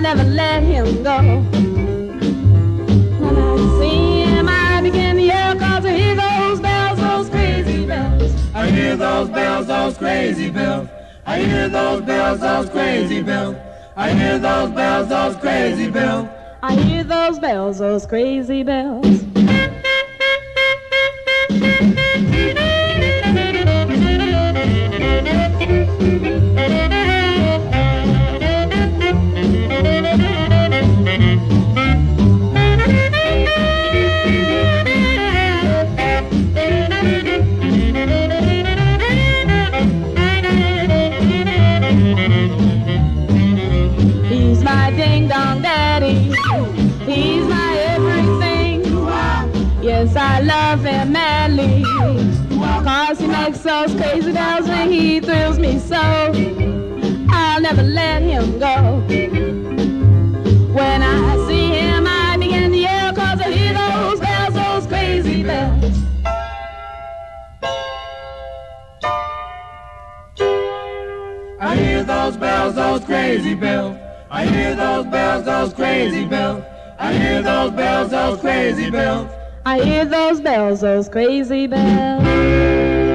never let him go. When I see him, I begin to yell, 'cause I hear those bells, those crazy bells. I hear those bells, those crazy bells. I hear those bells, those crazy bells. I hear those bells, those crazy bells. I hear those bells, those crazy bells. He's my ding-dong daddy. He's my everything. Yes, I love him madly, 'cause he makes those crazy bells and he thrills me so. I'll never let him go. When I see him, I begin to yell, 'cause I hear those bells, those crazy bells. I hear those bells, those crazy bells. I hear those bells, those crazy bells. I hear those bells, those crazy bells. I hear those bells, those crazy bells.